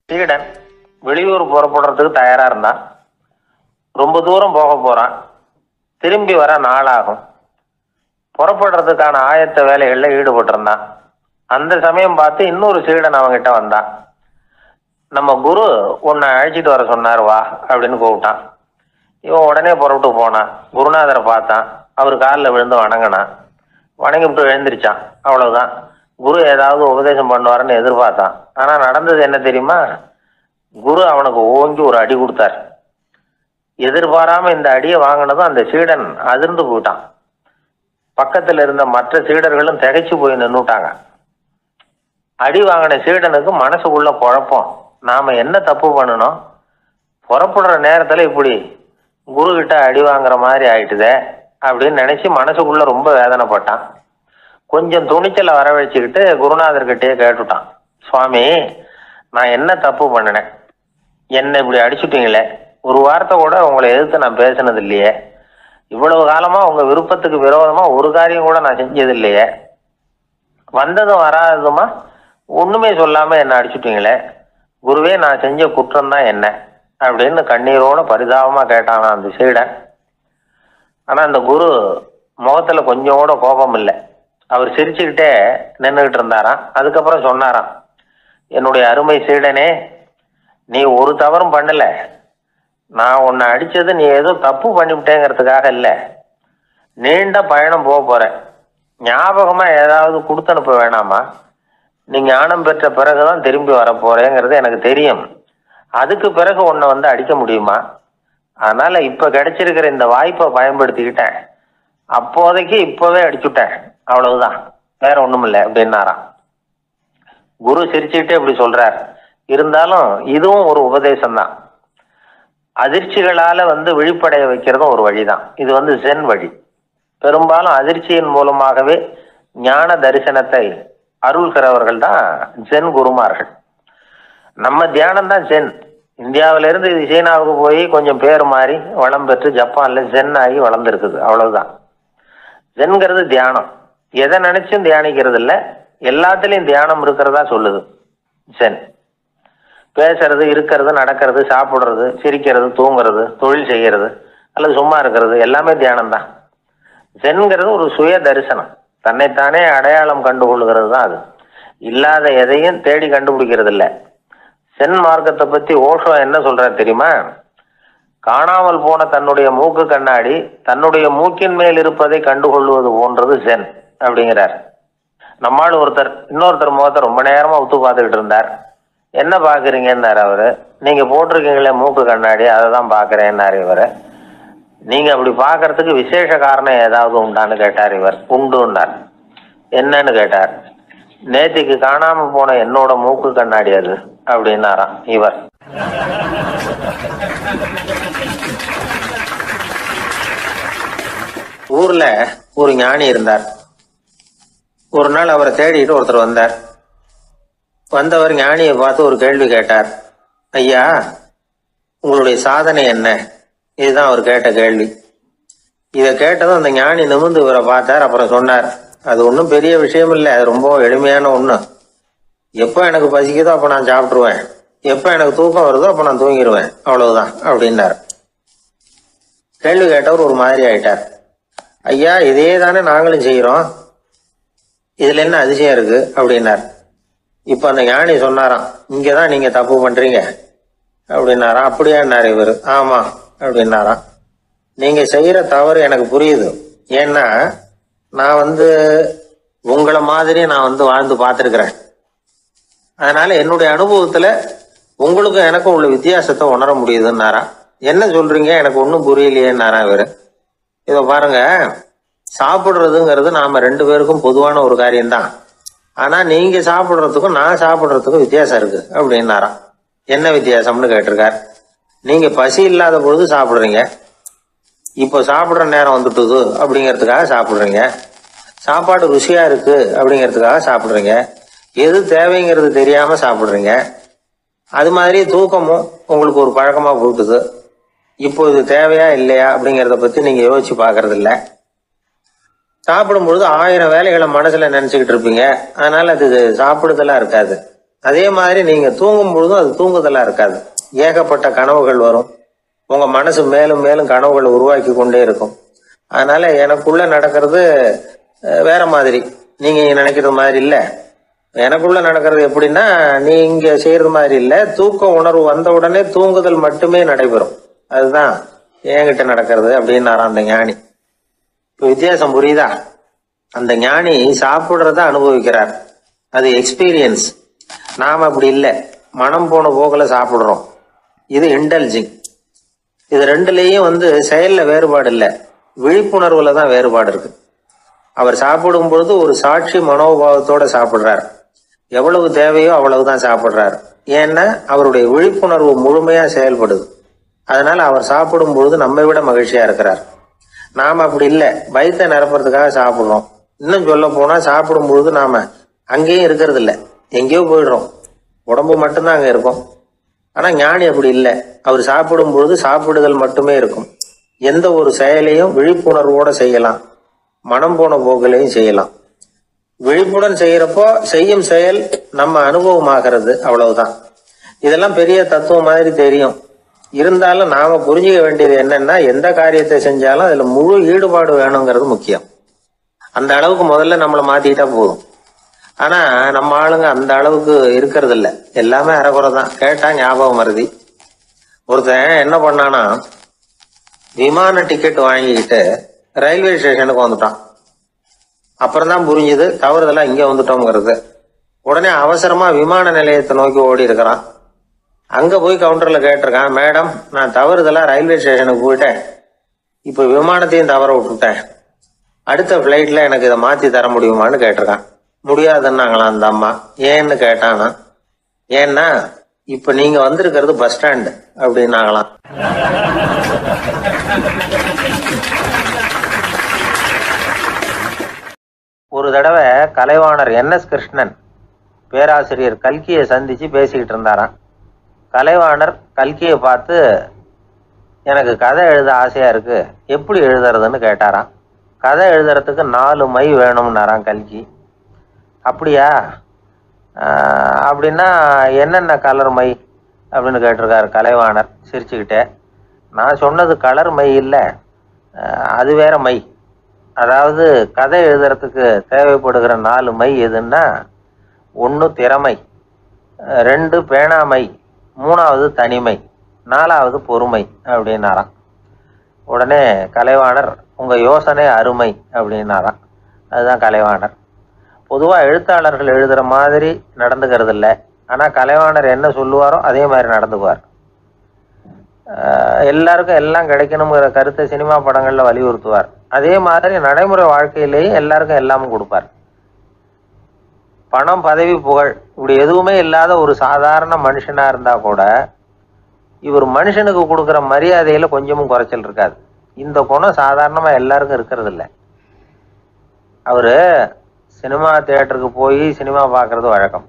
சீடன் வெளியூர் புறப்படுறதுக்கு தயாரா இருந்தான். ரொம்ப தூரம் போக போறான். திரும்பி வர நாளாகும். புறப்படுறதுக்கான ஆயத்த வேலைகள்ல ஈடுபட்டிருந்தான். அந்த சமயம் பார்த்து இன்னொரு சீடன் அவங்கிட்ட வந்தான். நம்ம குரு உன்னை அழைச்சிட்டு வர சொன்னார், வா அப்படின்னு கூப்பிட்டான். இவன் உடனே புறப்பட்டு போனான். குருநாதரை பார்த்தான். அவர் காலில் விழுந்து வணங்கினான். வணங்கிவிட்டு எழுந்திரிச்சான். அவ்வளவுதான். குரு ஏதாவது உபதேசம் பண்ணுவாருன்னு எதிர்பார்த்தான். ஆனா நடந்தது என்ன தெரியுமா? குரு அவனுக்கு ஓங்கி ஒரு அடி கொடுத்தார். எதிர்பாராம இந்த அடியை வாங்கினதும் அந்த சீடன் அதிர்ந்து போயிட்டான். பக்கத்துல இருந்த மற்ற சீடர்களும் திகைச்சு போய் நின்னுட்டாங்க. அடி வாங்கின சீடனுக்கு மனசுக்குள்ள குழப்பம். நாம என்ன தப்பு பண்ணணும்? புறப்படுற நேரத்துல இப்படி குரு கிட்ட அடி வாங்குற மாதிரி ஆயிட்டுதே அப்படின்னு நினைச்சு மனசுக்குள்ள ரொம்ப வேதனைப்பட்டான். கொஞ்சம் துணிச்சலை வரவழைச்சுக்கிட்டு குருநாதர்கிட்டயே கேட்டுட்டான், சுவாமி, நான் என்ன தப்பு பண்ணினேன்? என்னை இப்படி அடிச்சுட்டீங்களே, ஒரு வார்த்தை கூட உங்களை எதிர்த்து நான் பேசினது இல்லையே, இவ்வளவு காலமா உங்க விருப்பத்துக்கு விரோதமா ஒரு காரியம் கூட நான் செஞ்சது இல்லையே, வந்ததும் வராததுமா ஒண்ணுமே சொல்லாம என்ன அடிச்சுட்டீங்களே, குருவே, நான் செஞ்ச குற்றம் தான் என்ன அப்படின்னு கண்ணீரோட பரிதாபமா கேட்டானா அந்த சீடன். ஆனா அந்த குரு முகத்துல கொஞ்சம் கூட கோபம் இல்லை. அவர் சிரிச்சுக்கிட்டே நின்றுகிட்டு இருந்தாராம். அதுக்கப்புறம் சொன்னாராம், என்னுடைய அருமை சீடனே, நீ ஒரு தவறும் பண்ணல. நான் உன்னை அடிச்சது நீ ஏதோ தப்பு பண்ணிவிட்டேங்கிறதுக்காக இல்லை. நீண்ட பயணம் போக போறேன். ஞாபகமா ஏதாவது கொடுத்து அனுப்ப வேணாமா? நீ ஞானம் பெற்ற பிறகுதான் திரும்பி வர போறேங்கிறது எனக்கு தெரியும். அதுக்கு பிறகு உன்னை வந்து அடிக்க முடியுமா? அதனால இப்ப கிடைச்சிருக்கிற இந்த வாய்ப்பை பயன்படுத்திக்கிட்டேன். அப்போதைக்கு இப்பவே அடிச்சுட்டேன், அவ்வளவுதான், வேற ஒண்ணும் இல்லை அப்படின்னாராம். குரு சிரிச்சுக்கிட்டே இப்படி சொல்றார். இருந்தாலும் இதுவும் ஒரு உபதேசம் தான். அதிர்ச்சிகளால விழிப்படைய வைக்கிறதும் ஒரு வழிதான். இது ஜென் வழி. பெரும்பாலும் அதிர்ச்சியின் மூலமாகவே ஞான தரிசனத்தை அருள்கிறவர்கள் தான் ஜென் குருமார்கள். நம்ம தியானம் தான் ஜென். இந்தியாவில இருந்து இது சீனாவுக்கு போய் கொஞ்சம் பேர் மாறி வளம் பெற்று ஜப்பான்ல ஜென் ஆகி வளர்ந்துருக்குது, அவ்வளவுதான். ஜென்கிறது தியானம். எதை நினைச்சும் தியானிக்கிறது இல்லை, எல்லாத்துலயும் தியானம் இருக்கிறதா சொல்லுது ஜென். பேசுறது, இருக்கிறது, நடக்கிறது, சாப்பிடுறது, சிரிக்கிறது, தூங்குறது, தொழில் செய்யறது அல்லது சும்மா இருக்கிறது எல்லாமே தியானம் தான். ஜென்கிறது ஒரு சுய தரிசனம். தன்னைத்தானே அடையாளம் கண்டுகொள்கிறது தான் அது. இல்லாத எதையும் தேடி கண்டுபிடிக்கிறது இல்லை. சென் மார்க்கத்தை பத்தி ஓஷோ என்ன சொல்றாரு தெரியுமா? காணாமல் போன தன்னுடைய மூக்கு கண்ணாடி தன்னுடைய மூக்கின் மேல் இருப்பதை கண்டுகொள்வது போன்றது ஜென் அப்படிங்கிறார். நம்மால் இன்னொருத்தர் முகத்தை ரொம்ப நேரமா உத்து பார்த்துக்கிட்டு இருந்தார். என்ன பாக்குறீங்கன்னாரு அவரு. நீங்க போட்டிருக்கீங்களே மூக்கு கண்ணாடி, அதை தான் பாக்குறேன்னாரு இவரு. நீங்க அப்படி பாக்குறதுக்கு விசேஷ காரணம் ஏதாவது உண்டான்னு கேட்டார் இவர். உண்டுன்னார். என்னன்னு கேட்டார். நேத்திக்கு காணாம போன என்னோட மூக்கு கண்ணாடி அது அப்படின்னாராம் இவர். ஊர்ல ஒரு ஞானி இருந்தார். ஒரு நாள் அவரை தேடிட்டு ஒருத்தர் வந்தார். வந்தவர் ஞானியை பார்த்து ஒரு கேள்வி கேட்டார். ஐயா, உங்களுடைய சாதனை என்ன? இதுதான் அவர் கேட்ட கேள்வி. இதை கேட்டதும் அந்த ஞானி நிமிர்ந்து இவரை பார்த்தார். அப்புறம் சொன்னார், அது ஒன்றும் பெரிய விஷயம் இல்லை, அது ரொம்ப எளிமையான ஒண்ணு. எப்போ எனக்கு பசிக்குதோ அப்ப நான் சாப்பிட்டுருவேன், எப்போ எனக்கு தூக்கம் வருதோ அப்ப நான் தூங்கிடுவேன், அவ்வளவுதான் அப்படின்னார். கேள்வி கேட்டவர் ஒரு மாதிரி ஆயிட்டார். ஐயா, இதே தானே நாங்களும் செய்யறோம், இதுல என்ன அதிசயம் இருக்கு அப்படின்னார். இப்ப அந்த ஞானி சொன்னாராம், இங்கதான் நீங்க தப்பு பண்றீங்க அப்படின்னாராம். அப்படியான்னாரு இவரு. ஆமா அப்படின்னாராம். நீங்க செய்யற தவறு எனக்கு புரியுது. ஏன்னா நான் உங்களை மாதிரி நான் வாழ்ந்து பார்த்திருக்கிறேன். அதனால என்னுடைய அனுபவத்துல உங்களுக்கும் எனக்கும் உள்ள வித்தியாசத்தை உணர முடியுதுன்னாரா. என்ன சொல்றீங்க, எனக்கு ஒன்னும் புரியலையேன்னாரா இவரு. இத பாருங்க, சாப்பிடுறதுங்கிறது நாம ரெண்டு பேருக்கும் பொதுவான ஒரு காரியம்தான். ஆனா நீங்க சாப்பிடுறதுக்கும் நான் சாப்பிடுறதுக்கும் வித்தியாசம் இருக்கு அப்படின்னாராம். என்ன வித்தியாசம்னு கேட்டிருக்கார். நீங்க பசி இல்லாத பொழுது சாப்பிடுறீங்க, இப்போ சாப்பிடுற நேரம் வந்துட்டுது அப்படிங்கிறதுக்காக சாப்பிடுறீங்க. சாப்பாடு ருசியா இருக்கு அப்படிங்கிறதுக்காக சாப்பிடுறீங்க. எது தேவைங்கிறது தெரியாம சாப்பிடுறீங்க. அது மாதிரி தூக்கமும் உங்களுக்கு ஒரு பழக்கமா போட்டுது. இப்போ இது தேவையா இல்லையா அப்படிங்கிறத பத்தி நீங்க யோசிச்சு பாக்குறது இல்ல. சாப்பிடும் பொழுது 1000 வேலைகளை மனசுல நினைச்சுக்கிட்டு இருப்பீங்க. அதனால அது சாப்பிடுதலா இருக்காது. அதே மாதிரி நீங்க தூங்கும் பொழுதும் அது தூங்குதலா இருக்காது. ஏகப்பட்ட கனவுகள் வரும். உங்க மனசு மேலும் மேலும் கனவுகளை உருவாக்கி கொண்டே இருக்கும். அதனால எனக்குள்ள நடக்கிறது வேற மாதிரி, நீங்க நினைக்கிறது மாதிரி இல்ல. எனக்குள்ள நடக்கிறது எப்படின்னா, நீங்க செய்யறது மாதிரி இல்ல. தூக்க உணர்வு வந்த உடனே தூங்குதல் மட்டுமே நடைபெறும். அதுதான் என்கிட்ட நடக்கிறது அப்படின்னு அந்த ஞானி. இப்ப வித்தியாசம் புரியுதா? அந்த ஞானி சாப்பிடுறத அனுபவிக்கிறார், அது எக்ஸ்பீரியன்ஸ். நாம அப்படி இல்லை, மனம் போன போக்குல சாப்பிடுறோம். இது இன்டெலிஜிங். இது ரெண்டுலேயும் செயல்ல வேறுபாடு இல்லை, விழிப்புணர்வுல தான் வேறுபாடு இருக்கு. அவர் சாப்பிடும் பொழுது ஒரு சாட்சி மனோபாவத்தோட சாப்பிடுறார். எவ்வளவு தேவையோ அவ்வளவுதான் சாப்பிடுறார். ஏன்னா அவருடைய விழிப்புணர்வு முழுமையா செயல்படுது. அதனால அவர் சாப்பிடும் பொழுது நம்மை விட மகிழ்ச்சியா இருக்கிறார். நாம அப்படி இல்லை, வயிற்றை நிரப்புறதுக்காக சாப்பிடுறோம். இன்னும் சொல்ல போனா சாப்பிடும் பொழுது நாம அங்கேயும் இருக்கிறது இல்லை, எங்கேயோ போயிடுறோம். உடம்பு மட்டும்தான் அங்க இருக்கும். ஆனா ஞானி அப்படி இல்லை. அவர் சாப்பிடும் பொழுது சாப்பிடுதல் மட்டுமே இருக்கும். எந்த ஒரு செயலையும் விழிப்புணர்வோட செய்யலாம், மனம் போன போக்கிலையும் செய்யலாம். விழிப்புடன் செய்யறப்போ செய்யும் செயல் நம்ம அனுபவமாகிறது, அவ்வளவுதான். இதெல்லாம் பெரிய தத்துவம் மாதிரி தெரியும். இருந்தாலும் நாம புரிஞ்சுக்க வேண்டியது என்னன்னா, எந்த காரியத்தை செஞ்சாலும் அதுல முழு ஈடுபாடு வேணுங்கிறது முக்கியம். அந்த அளவுக்கு முதல்ல நம்மளை மாத்திக்கிட்டா போதும். ஆனா நம்ம ஆளுங்க அந்த அளவுக்கு இருக்கிறது இல்ல, எல்லாமே அரைகுறை தான். கேட்டா ஞாபகம் மருதி. ஒருத்தன் என்ன பண்ணானா, விமான டிக்கெட் வாங்கிக்கிட்டு ரயில்வே ஸ்டேஷனுக்கு வந்துட்டான். அப்புறம் தான் புரிஞ்சுது தவறுதலா இங்க வந்துட்டோம்ங்கிறது. உடனே அவசரமா விமான நிலையத்தை நோக்கி ஓடி இருக்கிறான். அங்க போய் கவுண்டர்ல கேட்டிருக்கான், மேடம் நான் தவறுதலா ரயில்வே ஸ்டேஷனுக்கு போயிட்டேன், இப்ப விமானத்தையும் தவற விட்டுட்டேன், அடுத்த பிளைட்ல எனக்கு இதை மாத்தி தர முடியுமான்னு கேட்டிருக்கான். முடியாதுன்னாங்களாம் அந்த அம்மா. ஏன்னு கேட்டானா, ஏன்னா இப்ப நீங்க வந்திருக்கிறது பஸ் ஸ்டாண்டு அப்படின்னாங்களாம். ஒரு தடவை கலைவாணர் NS கிருஷ்ணன் பேராசிரியர் கல்கியை சந்திச்சு பேசிக்கிட்டு இருந்தாராம். கலைவாணர் கல்கியை பார்த்து, எனக்கு கதை எழுத ஆசையா இருக்கு, எப்படி எழுதுறதுன்னு கேட்டாராம். கதை எழுதுறதுக்கு 4 மை வேணும்னாராம் கல்கி. அப்படியா, அப்படின்னா என்னென்ன கலர் மை அப்படின்னு கேட்டிருக்காரு கலைவாணர் சிரிச்சுக்கிட்டே. நான் சொன்னது கலர் மை இல்லை, அது வேற மை. அதாவது கதை எழுதுறதுக்கு தேவைப்படுகிற 4 மை எதுன்னா, 1 திறமை, 2 பேணாமை, 3வது தனிமை, 4வது பொறுமை அப்படின்னாராம். உடனே கலைவாணர், உங்க யோசனை அருமை அப்படின்னாராம். அதுதான் கலைவாணர். பொதுவா எழுத்தாளர்கள் எழுதுற மாதிரி நடந்துக்கிறது இல்லை. ஆனா கலைவாணர் என்ன சொல்லுவாரோ அதே மாதிரி நடந்துக்குவார். எல்லாருக்கும் எல்லாம் கிடைக்கணுங்கிற கருத்தை சினிமா படங்கள்ல வலியுறுத்துவார். அதே மாதிரி நடைமுறை வாழ்க்கையிலேயே எல்லாருக்கும் எல்லாமும் கொடுப்பார். பணம், பதவி, புகழ் இப்படி எதுவுமே இல்லாத ஒரு சாதாரண மனுஷனா இருந்தா கூட இவர் மனுஷனுக்கு கொடுக்குற மரியாதையில கொஞ்சமும் குறைச்சல் இருக்காது. இந்த குணம் சாதாரணமா எல்லாருக்கும் இருக்கிறது இல்லை. அவரு சினிமா தியேட்டருக்கு போய் சினிமா பார்க்கறது வழக்கம்.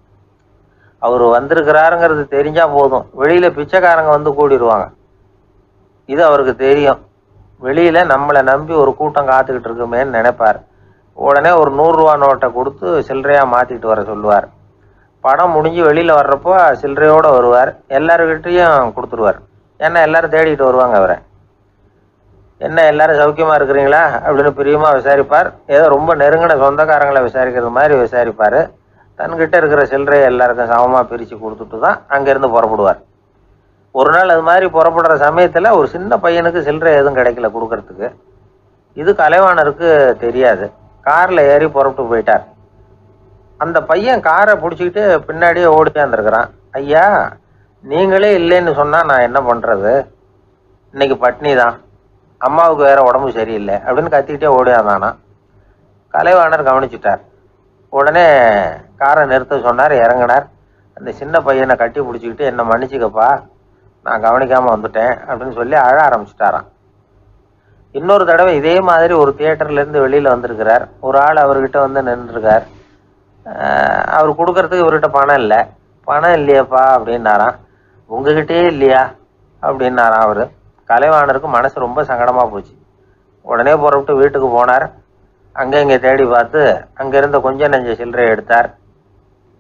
அவரு வந்திருக்கிறாருங்கிறது தெரிஞ்சா போதும், வெளியில பிச்சைக்காரங்க வந்து கூடிடுவாங்க. இது அவருக்கு தெரியும். வெளியில நம்மளை நம்பி ஒரு கூட்டம் காத்துக்கிட்டு இருக்குமேன்னு நினைப்பார். உடனே ஒரு 100 ரூபா நோட்டை கொடுத்து சில்லறையா மாத்திட்டு வர சொல்லுவார். படம் முடிஞ்சு வெளியில வர்றப்போ சில்லறையோட வருவார். எல்லாருக்கிட்டையும் கொடுத்துருவார். ஏன்னா எல்லாரும் தேடிட்டு வருவாங்க அவரை. என்ன எல்லாரும் சௌக்கியமா இருக்கிறீங்களா அப்படின்னு பிரியமா விசாரிப்பார். ஏதோ ரொம்ப நெருங்கின சொந்தக்காரங்களை விசாரிக்கிறது மாதிரி விசாரிப்பாரு. தன்கிட்ட இருக்கிற சில்லறையை எல்லாருக்கும் சமமா பிரிச்சு கொடுத்துட்டு தான் அங்கிருந்து புறப்படுவார். ஒரு நாள் அது மாதிரி புறப்படுற சமயத்துல ஒரு சின்ன பையனுக்கு சில்லறை எதுவும் கிடைக்கல கொடுக்கறதுக்கு. இது கலைவாணருக்கு தெரியாது. கார்ல ஏறி புறப்பட்டு போயிட்டார். அந்த பையன் காரை பிடிச்சிக்கிட்டு பின்னாடியே ஓடியாந்துருக்கிறான். ஐயா, நீங்களே இல்லைன்னு சொன்னா நான் என்ன பண்றது, இன்னைக்கு பட்னி தான், அம்மாவுக்கு வேற உடம்பு சரியில்லை அப்படின்னு கத்திக்கிட்டே ஓடியாந்தானா. கலைவாணர் கவனிச்சுட்டார். உடனே காரை நிறுத்த சொன்னார். இறங்கினார். அந்த சின்ன பையனை கட்டி பிடிச்சிக்கிட்டு, என்ன மன்னிச்சுக்கப்பா, நான் கவனிக்காம வந்துட்டேன் அப்படின்னு சொல்லி அழ ஆரம்பிச்சுட்டாராம். இன்னொரு தடவை இதே மாதிரி ஒரு தியேட்டர்ல இருந்து வெளியில வந்திருக்கிறார். ஒரு ஆள் அவர்கிட்ட வந்து நின்றுருக்கார். அவர் கொடுக்கறதுக்கு இவர்கிட்ட பணம் இல்லை. பணம் இல்லையாப்பா அப்படின்னாராம். உங்ககிட்டயே இல்லையா அப்படின்னாராம் அவரு. கலைவாணருக்கு மனசு ரொம்ப சங்கடமா போச்சு. உடனே புறப்பட்டு வீட்டுக்கு போனார். அங்க இங்க தேடி பார்த்து அங்க இருந்த கொஞ்சம் நெஞ்ச சில்லறையை எடுத்தார்.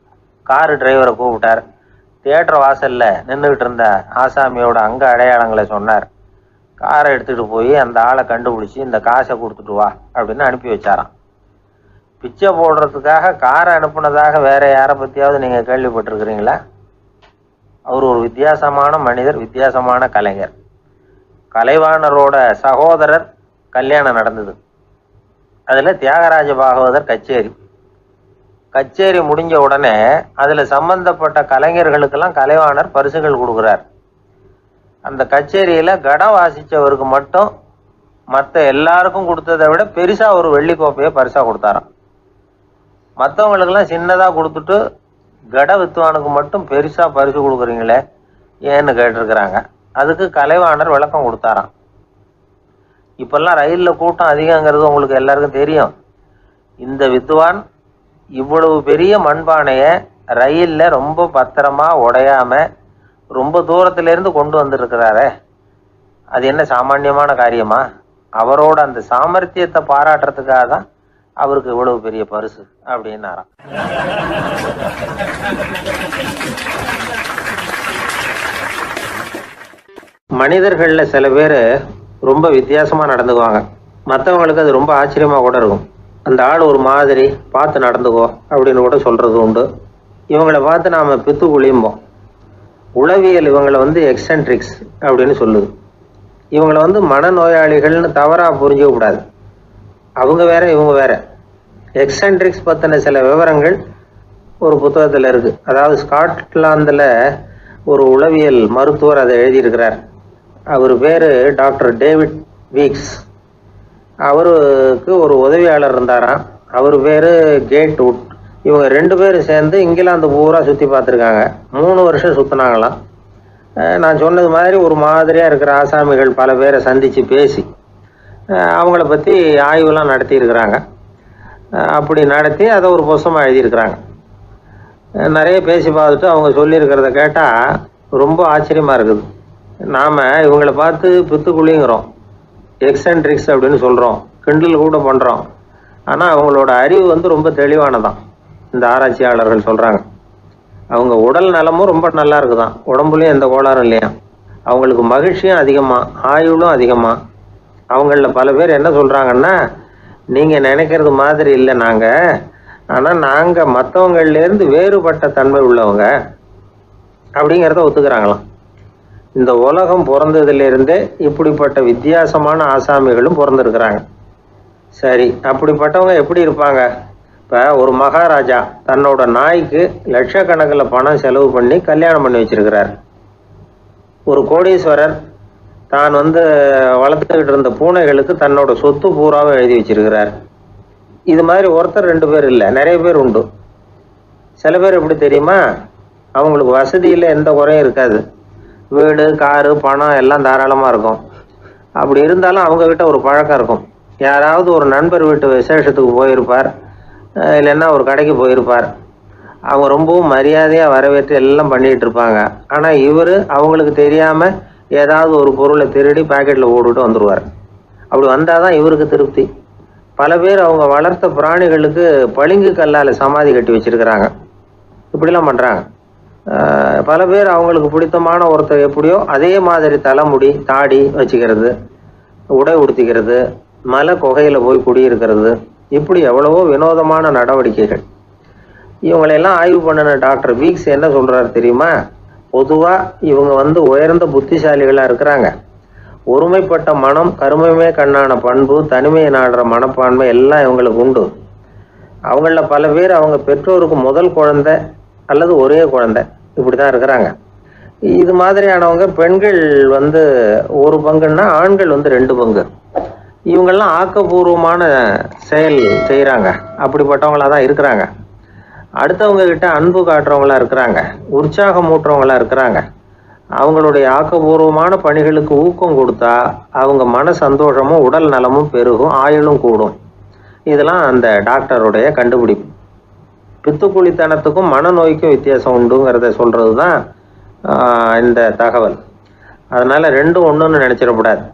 காரு டிரைவரை கூப்பிட்டார். தியேட்டர் வாசல்ல நின்றுகிட்டு இருந்த ஆசாமியோட அங்க அடையாளங்களை சொன்னார். காரை எடுத்துகிட்டு போய் அந்த ஆளை கண்டுபிடிச்சி இந்த காசை கொடுத்துட்டு வா அப்படின்னு அனுப்பி வச்சாராம். பிச்சை போடுறதுக்காக காரை அனுப்புனதாக வேற யாரை பற்றியாவது நீங்கள் கேள்விப்பட்டிருக்கிறீங்களா? அவர் ஒரு வித்தியாசமான மனிதர், வித்தியாசமான கலைஞர். கலைவாணரோட சகோதரர் கல்யாணம் நடந்தது. அதில் தியாகராஜ பாகவதர் கச்சேரி முடிஞ்ச உடனே அதில் சம்பந்தப்பட்ட கலைஞர்களுக்கெல்லாம் கலைவாணர் பரிசுகள் கொடுக்குறார். அந்த கச்சேரியில் கடம் வாசித்தவருக்கு மட்டும் மற்ற எல்லாருக்கும் கொடுத்ததை விட பெருசாக ஒரு வெள்ளி கோப்பையை பரிசாக கொடுத்தாராம். மற்றவங்களுக்கெல்லாம் சின்னதாக கொடுத்துட்டு கட வித்துவானுக்கு மட்டும் பெருசாக பரிசு கொடுக்குறீங்களே ஏன்னு கேட்டிருக்கிறாங்க. அதுக்கு கலைவாணர் விளக்கம் கொடுத்தாராம். இப்பெல்லாம் ரயிலில் கூட்டம் அதிகங்கிறது உங்களுக்கு எல்லாருக்கும் தெரியும். இந்த வித்துவான் இவ்வளவு பெரிய மண்பானையை ரயிலில் ரொம்ப பத்திரமா உடையாம ரொம்ப தூரத்திலிருந்து கொண்டு வந்திருக்கிறாரே, அது என்ன சாமானியமான காரியமா? அவரோட அந்த சாமர்த்தியத்தை பாராட்டுறதுக்காக தான் அவருக்கு இவ்வளவு பெரிய பரிசு அப்படின்னாராம். மனிதர்கள்ல சில பேர் ரொம்ப வித்தியாசமா நடந்துக்குவாங்க. மற்றவங்களுக்கு அது ரொம்ப ஆச்சரியமா கூட இருக்கும். அந்த ஆள் ஒரு மாதிரி பார்த்து நடந்துக்கோ அப்படின்னு கூட சொல்றது உண்டு. இவங்களை பார்த்து நாம பித்து குளியும்போம். உளவியல் இவங்களை எக்ஸென்ட்ரிக்ஸ் அப்படின்னு சொல்லுது. இவங்களை மனநோயாளிகள்னு தவறா புரிஞ்சுக்க கூடாது. அவங்க வேற இவங்க வேற. எக்ஸென்ட்ரிக்ஸ் பற்றின சில விவரங்கள் ஒரு புத்தகத்தில் இருக்கு. அதாவது ஸ்காட்லாந்தில் ஒரு உளவியல் மருத்துவர் அதை எழுதியிருக்கிறார். அவர் பேர் டாக்டர் டேவிட் வீக்ஸ். அவருக்கு ஒரு உதவியாளர் இருந்தாராம். அவர் பேர் கேட் வுட். இவங்க 2 பேரும் சேர்ந்து இங்கிலாந்து பூரா சுற்றி பார்த்துருக்காங்க. 3 வருஷம் சுற்றினாங்களாம். நான் சொன்னது மாதிரி ஒரு மாதிரியாக இருக்கிற ஆசாமிகள் பல பேரை சந்தித்து பேசி அவங்கள பற்றி ஆய்வுலாம் நடத்தியிருக்கிறாங்க. அப்படி நடத்தி அதை ஒரு புஸ்தகமாக எழுதியிருக்கிறாங்க. நிறைய பேசி பார்த்துட்டு அவங்க சொல்லியிருக்கிறத கேட்டால் ரொம்ப ஆச்சரியமாக இருக்குது. நாம் இவங்களை பார்த்து பித்துக்குழிங்கிறோம், எக்ஸென்ட்ரிக்ஸ் அப்படின்னு சொல்கிறோம், கிண்டல் கூட பண்ணுறோம். ஆனால் அவங்களோட அறிவு ரொம்ப தெளிவானதான். இந்த ஆராய்ச்சியாளர்கள் சொல்கிறாங்க. அவங்க உடல் நலமும் ரொம்ப நல்லா இருக்குதான். உடம்புலையும் எந்த கோளாறும் இல்லையா. அவங்களுக்கு மகிழ்ச்சியும் அதிகமாக, ஆயுளும் அதிகமாக. அவங்களில் பல பேர் என்ன சொல்கிறாங்கன்னா, நீங்கள் நினைக்கிறது மாதிரி இல்லை நாங்கள், ஆனால் நாங்கள் மற்றவங்கள்லேருந்து வேறுபட்ட தன்மை உள்ளவங்க அப்படிங்கிறத ஒத்துக்கிறாங்களாம். இந்த உலகம் பிறந்ததுலேருந்தே இப்படிப்பட்ட வித்தியாசமான ஆசாமிகளும் பிறந்திருக்கிறாங்க. சரி, அப்படிப்பட்டவங்க எப்படி இருப்பாங்க? இப்போ ஒரு மகாராஜா தன்னோட நாய்க்கு லட்சக்கணக்கில் பணம் செலவு பண்ணி கல்யாணம் பண்ணி வச்சிருக்கிறார். ஒரு கோடீஸ்வரர் தான் வளர்த்துக்கிட்டு இருந்த பூனைகளுக்கு தன்னோட சொத்து பூராவும் எழுதி வச்சிருக்கிறார். இது மாதிரி ஒருத்தர் 2 பேர் இல்லை, நிறைய பேர் உண்டு. சில பேர் எப்படி தெரியுமா? அவங்களுக்கு வசதியில் எந்த குறையும் இருக்காது. வீடு, காரு, பணம் எல்லாம் தாராளமாக இருக்கும். அப்படி இருந்தாலும் அவங்கக்கிட்ட ஒரு பழக்கம் இருக்கும். யாராவது ஒரு நண்பர் வீட்டு விசேஷத்துக்கு போயிருப்பார், இல்லைன்னா ஒரு கடைக்கு போயிருப்பார். அவங்க ரொம்பவும் மரியாதையாக வரவேற்று எல்லாம் பண்ணிகிட்டு இருப்பாங்க. ஆனால் இவர் அவங்களுக்கு தெரியாமல் ஏதாவது ஒரு பொருளை திருடி பாக்கெட்டில் போட்டுட்டு வந்துடுவார். அப்படி வந்தால் தான் இவருக்கு திருப்தி. பல பேர் அவங்க வளர்த்த பிராணிகளுக்கு பளிங்கு கல்லால் சமாதி கட்டி வச்சிருக்கிறாங்க. இப்படிலாம் பண்ணுறாங்க. பல பேர் அவங்களுக்கு பிடித்தமான ஒருத்தர் எப்படியோ அதே மாதிரி தலைமுடி, தாடி வச்சுக்கிறது, உடை உடுத்திக்கிறது, மலை குகையில் போய் குடியிருக்கிறது, இப்படி எவ்வளவோ வினோதமான நடவடிக்கைகள். இவங்களையெல்லாம் ஆய்வு பண்ணின டாக்டர் வீக்ஸ் என்ன சொல்கிறாரு தெரியுமா? பொதுவாக இவங்க உயர்ந்த புத்திசாலிகளாக இருக்கிறாங்க. ஒருமைப்பட்ட மனம், கருமையுமே கண்ணான பண்பு, தனிமையை நாடுற மனப்பான்மை எல்லாம் இவங்களுக்கு உண்டு. அவங்களில் பல பேர் அவங்க பெற்றோருக்கு முதல் குழந்தை அல்லது ஒரே குழந்தை இப்படி தான் இருக்கிறாங்க. இது மாதிரியானவங்க பெண்கள் 1 பங்குன்னா ஆண்கள் 2 பங்கு. இவங்கெல்லாம் ஆக்கப்பூர்வமான செயல் செய்கிறாங்க. அப்படிப்பட்டவங்களாக தான் இருக்கிறாங்க. அடுத்தவங்க கிட்ட அன்பு காட்டுறவங்களா இருக்கிறாங்க, உற்சாகம் ஊட்டுறவங்களா இருக்கிறாங்க. அவங்களுடைய ஆக்கப்பூர்வமான பணிகளுக்கு ஊக்கம் கொடுத்தா அவங்க மன சந்தோஷமும் உடல் நலமும் பெருகும், ஆயுளும் கூடும். இதெல்லாம் அந்த டாக்டருடைய கண்டுபிடிப்பு. பித்துக்குழித்தனத்துக்கும் மனநோய்க்கும் வித்தியாசம் உண்டுங்கிறத சொல்றது தான் இந்த தகவல். அதனால 2ம் ஒன்றுன்னு நினைச்சிடக்கூடாது.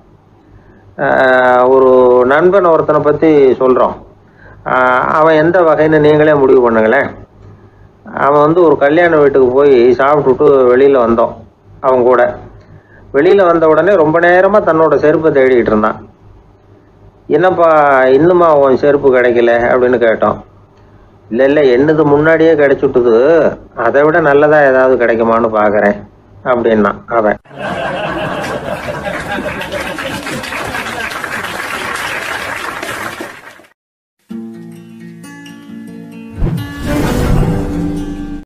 ஒரு நண்பன் ஒருத்தனை பற்றி சொல்கிறோம். அவன் எந்த வகைன்னு நீங்களே முடிவு பண்ணுங்களேன். அவன் ஒரு கல்யாண வீட்டுக்கு போய் சாப்பிட்டுட்டு வெளியில் வந்தோம். அவன் கூட வெளியில் வந்த உடனே ரொம்ப நேரமாக தன்னோட செருப்பை தேடிக்கிட்டு இருந்தான். என்னப்பா இன்னுமா உன் செருப்பு கிடைக்கல அப்படின்னு கேட்டோம். இல்லை என்னது முன்னாடியே கிடைச்சுட்டுது, அதை விட நல்லதா ஏதாவது கிடைக்குமான்னு பார்க்குறேன் அப்படின்னா அவன்.